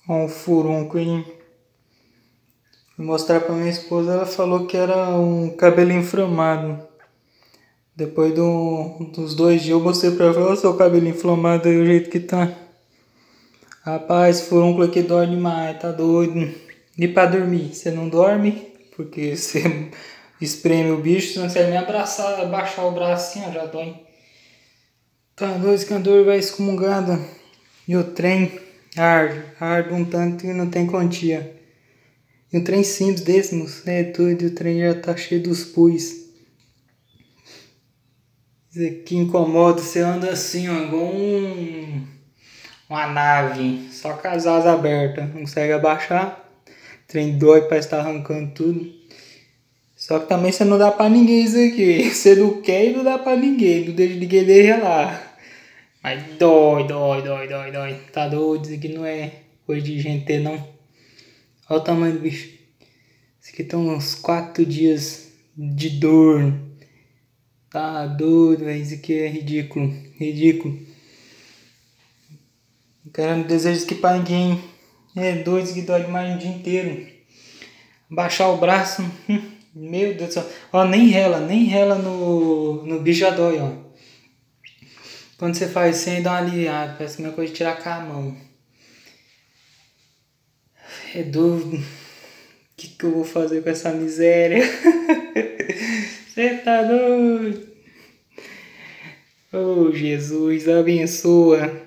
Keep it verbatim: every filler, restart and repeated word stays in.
Um furúnculo, hein? Fui mostrar pra minha esposa, ela falou que era um cabelo inflamado. Depois do, dos dois dias eu mostrei pra ela, olha o seu cabelo inflamado aí, o jeito que tá. Rapaz, furúnculo aqui dói demais, tá doido. E pra dormir, você não dorme? Porque você espreme o bicho, senão você nem abraçar, abaixar o braço assim, ó, já dói. Tá doido, que a dor vai excomungada. E o trem arde, arde um tanto que não tem quantia. E um trem simples desse, moço, é doido, o trem já tá cheio dos pus. Isso aqui incomoda, você anda assim, ó, igual um, uma nave, só com as asas abertas, não consegue abaixar. O trem dói, parece que tá arrancando tudo. Só que também você não dá pra ninguém isso aqui. Você não quer e não dá pra ninguém, não deixa ninguém deixar lá. Mas dói, dói, dói, dói, dói. Tá doido, isso aqui não é coisa de gente ter, não. Olha o tamanho do bicho. Isso aqui tá uns quatro dias de dor. Tá doido, velho. Isso aqui é ridículo. Ridículo. O cara não deseja isso aqui pra ninguém. É doido, isso aqui dói demais o dia inteiro. Baixar o braço. Meu Deus do céu. Ó, nem rela, nem rela no, no bicho já dói, ó. Quando você faz assim, dá uma aliviada. Parece que é uma coisa de tirar com a mão. É doido. O que, que eu vou fazer com essa miséria? Você tá doido? Oh, Jesus, abençoa.